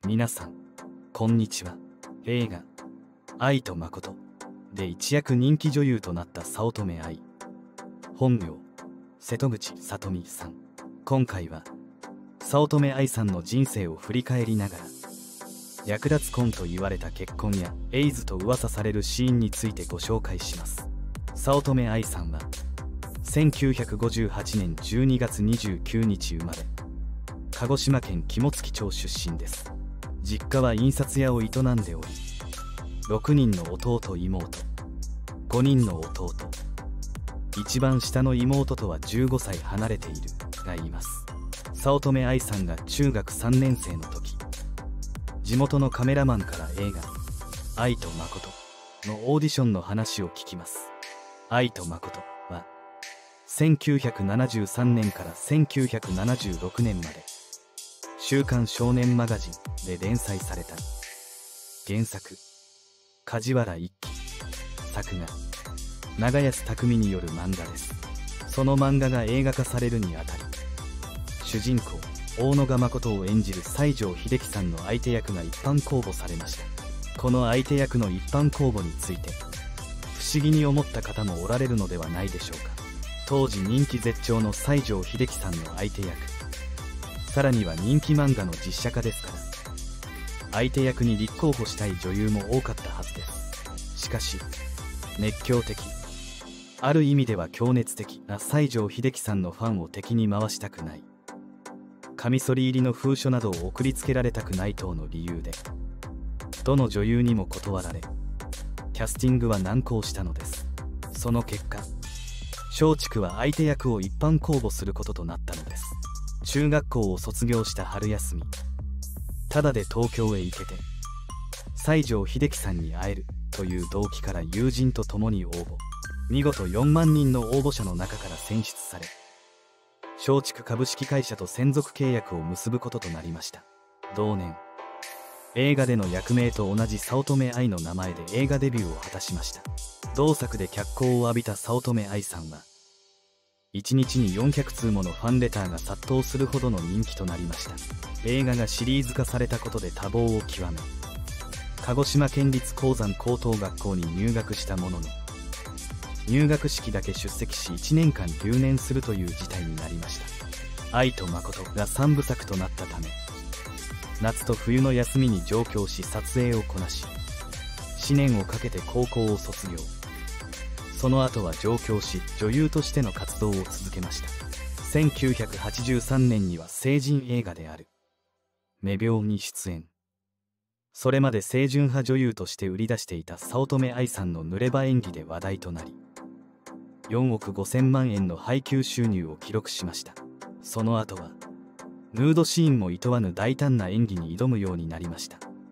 皆さんこんにちは。映画「愛と誠」で一躍人気女優となった早乙女愛、本名瀬戸口聡美さん。今回は早乙女愛さんの人生を振り返りながら、略奪婚と言われた結婚やエイズと噂されるシーンについてご紹介します。早乙女愛さんは1958年12月29日生まれ、鹿児島県肝付町出身です。実家は印刷屋を営んでおり、6人の弟妹、5人の弟、一番下の妹とは15歳離れているがいます。早乙女愛さんが中学3年生の時、地元のカメラマンから映画「愛と誠」のオーディションの話を聞きます。愛と誠は1973年から1976年まで週刊少年マガジンで連載された。原作梶原一騎、作画長安匠による漫画です。その漫画が映画化されるにあたり、主人公大野賀誠を演じる西城秀樹さんの相手役が一般公募されました。この相手役の一般公募について不思議に思った方もおられるのではないでしょうか。当時人気絶頂の西城秀樹さんの相手役、さらには人気漫画の実写化ですから、相手役に立候補したい女優も多かったはずです。しかし熱狂的、ある意味では強熱的な西城秀樹さんのファンを敵に回したくない、カミソリ入りの封書などを送りつけられたくない等の理由で、どの女優にも断られ、キャスティングは難航したのです。その結果、松竹は相手役を一般公募することとなったのです。中学校を卒業した春休み、ただで東京へ行けて西城秀樹さんに会えるという動機から友人と共に応募。見事4万人の応募者の中から選出され、松竹株式会社と専属契約を結ぶこととなりました。同年、映画での役名と同じ早乙女愛の名前で映画デビューを果たしました。同作で脚光を浴びた早乙女愛さんは、1日に400通ものファンレターが殺到するほどの人気となりました。映画がシリーズ化されたことで多忙を極め、鹿児島県立鉱山高等学校に入学したものの、入学式だけ出席し1年間留年するという事態になりました。愛と誠が3部作となったため、夏と冬の休みに上京し撮影をこなし、4年をかけて高校を卒業。その後は上京し女優としての活動を続けました。1983年には成人映画である「目病」に出演。それまで清純派女優として売り出していた早乙女愛さんの濡れ場演技で話題となり、4億5000万円の配給収入を記録しました。その後はヌードシーンも厭わぬ大胆な演技に挑むようになりました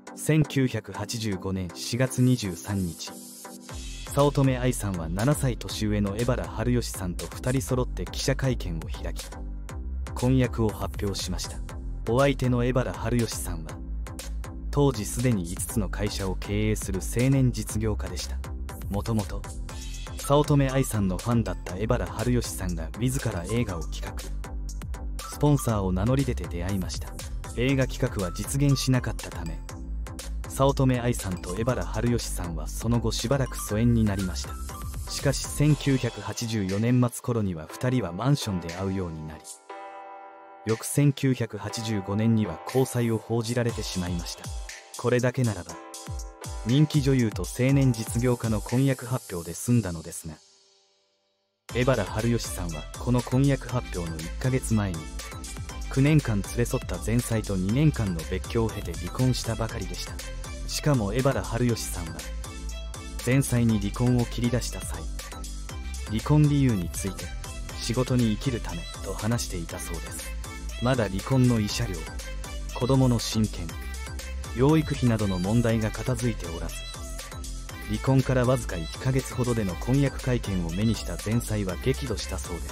。1985年4月23日、早乙女愛さんは7歳年上の江原春芳さんと2人揃って記者会見を開き、婚約を発表しました。お相手の江原春芳さんは当時すでに5つの会社を経営する青年実業家でした。もともと早乙女愛さんのファンだった江原春芳さんが自ら映画を企画、スポンサーを名乗り出て出会いました。映画企画は実現しなかったため、早乙女愛さんと江原春芳さんはその後しばらく疎遠になりました。しかし1984年末頃には2人はマンションで会うようになり、翌1985年には交際を報じられてしまいました。これだけならば人気女優と青年実業家の婚約発表で済んだのですが、江原春芳さんはこの婚約発表の1ヶ月前に9年間連れ添った前妻と2年間の別居を経て離婚したばかりでした。しかも江原春芳さんは前妻に離婚を切り出した際、離婚理由について仕事に生きるためと話していたそうです。まだ離婚の慰謝料、子供の親権、養育費などの問題が片付いておらず、離婚からわずか1ヶ月ほどでの婚約会見を目にした前妻は激怒したそうです。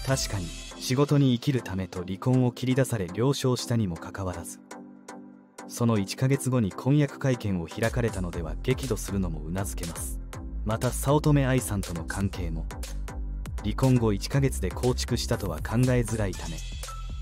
確かに仕事に生きるためと離婚を切り出され了承したにもかかわらず、その1ヶ月後に婚約会見を開かれたのでは激怒するのもうなずけます。また早乙女愛さんとの関係も離婚後1ヶ月で構築したとは考えづらいため、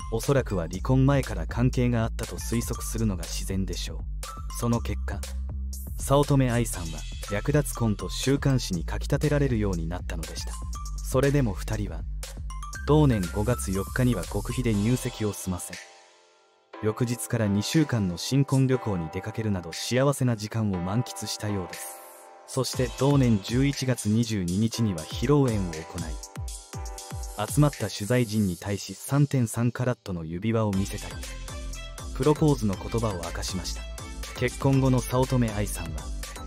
おそらくは離婚前から関係があったと推測するのが自然でしょう。その結果、早乙女愛さんは略奪婚と週刊誌に書き立てられるようになったのでした。それでも2人は同年5月4日には極秘で入籍を済ませ、翌日から2週間の新婚旅行に出かけるなど幸せな時間を満喫したようです。そして同年11月22日には披露宴を行い、集まった取材陣に対し 3.3 カラットの指輪を見せたり、プロポーズの言葉を明かしました。結婚後の早乙女愛さんは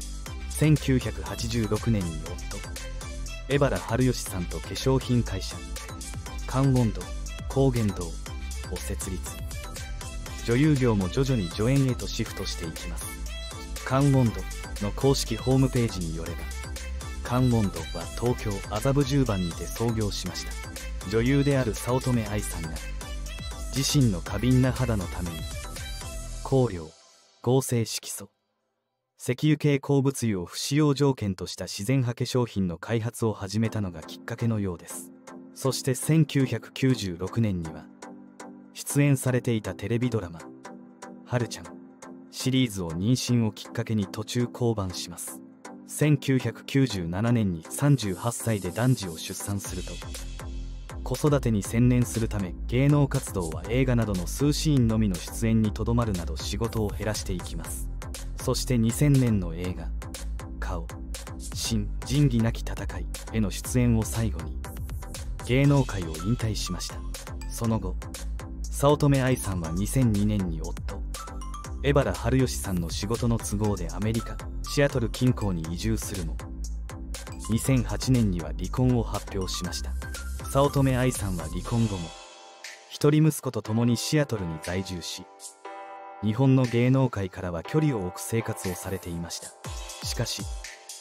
1986年に夫江原春芳さんと化粧品会社カンウォンド高原堂を設立。女優業も徐々に助演へとシフトしていきます。カンウォンドの公式ホームページによれば、カンウォンドは東京麻布十番にて創業しました。女優である早乙女愛さんが自身の過敏な肌のために香料、合成色素、石油系鉱物油を不使用条件とした自然派化粧品の開発を始めたのがきっかけのようです。そして1996年には出演されていたテレビドラマ「はるちゃん」シリーズを妊娠をきっかけに途中降板します。1997年に38歳で男児を出産すると、子育てに専念するため芸能活動は映画などの数シーンのみの出演にとどまるなど仕事を減らしていきます。そして2000年の映画「顔新仁義なき戦い」への出演を最後に芸能界を引退しました。その後、早乙女愛さんは2002年に夫江原春芳さんの仕事の都合でアメリカ・シアトル近郊に移住するも、2008年には離婚を発表しました。早乙女愛さんは離婚後も一人息子と共にシアトルに在住し、日本の芸能界からは距離を置く生活をされていました。しかし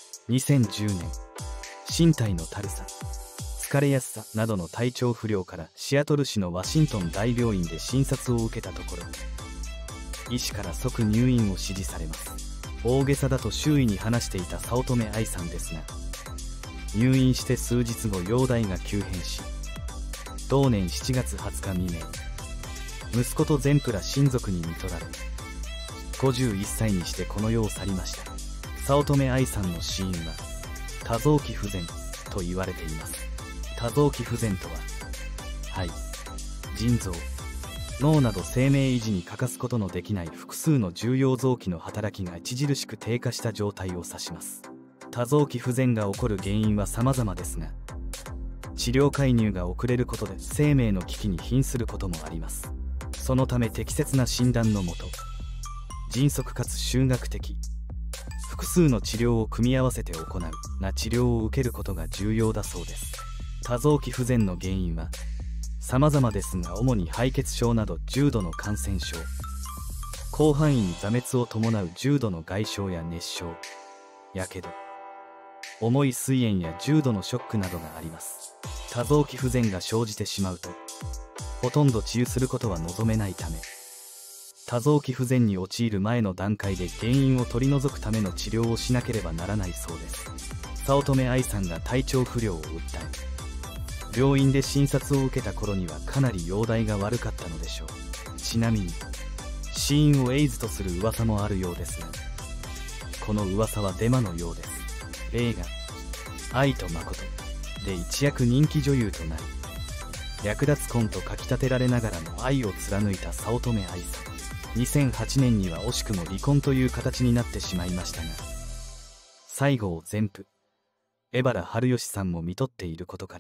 2010年、身体のだるさ、疲れやすさなどの体調不良からシアトル市のワシントン大病院で診察を受けたところ、医師から即入院を指示されます。大げさだと周囲に話していた早乙女愛さんですが、入院して数日後容体が急変し、同年7月20日未明、息子と全プラ親族に看取られ、51歳にしてこの世を去りました。早乙女愛さんの死因は多臓器不全と言われています。多臓器不全とは、肺、腎臓、脳など生命維持に欠かすことのできない複数の重要臓器の働きが著しく低下した状態を指します。多臓器不全が起こる原因は様々ですが、治療介入が遅れることで生命の危機に瀕することもあります。そのため適切な診断のもと、迅速かつ集学的、複数の治療を組み合わせて行うな治療を受けることが重要だそうです。多臓器不全の原因は様々ですが、主に敗血症など重度の感染症、広範囲に挫滅を伴う重度の外傷や熱傷、やけど、重い膵炎や重度のショックなどがあります。多臓器不全が生じてしまうと、ほとんど治癒することは望めないため、多臓器不全に陥る前の段階で原因を取り除くための治療をしなければならないそうです。早乙女愛さんが体調不良を訴え、病院で診察を受けた頃にはかなり容体が悪かったのでしょう。ちなみに死因をエイズとする噂もあるようですが、この噂はデマのようです。映画「愛と誠」で一躍人気女優となり、略奪婚と書き立てられながらも愛を貫いた早乙女愛さん。2008年には惜しくも離婚という形になってしまいましたが、最後を全部江原春芳さんも看取っていることから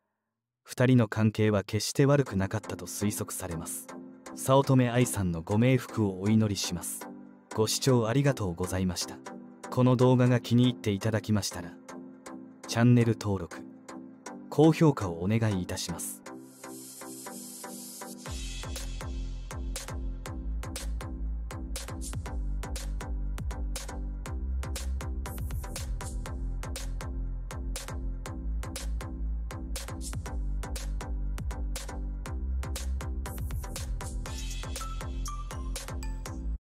、2人の関係は決して悪くなかったと推測されます。早乙女愛さんのご冥福をお祈りします。ご視聴ありがとうございました。この動画が気に入っていただきましたら、チャンネル登録、高評価をお願いいたします。